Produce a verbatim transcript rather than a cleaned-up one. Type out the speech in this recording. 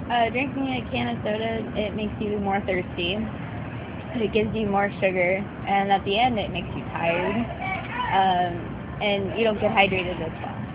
Uh, drinking a can of soda, it makes you more thirsty. It gives you more sugar, and at the end, it makes you tired, um, and you don't get hydrated as well.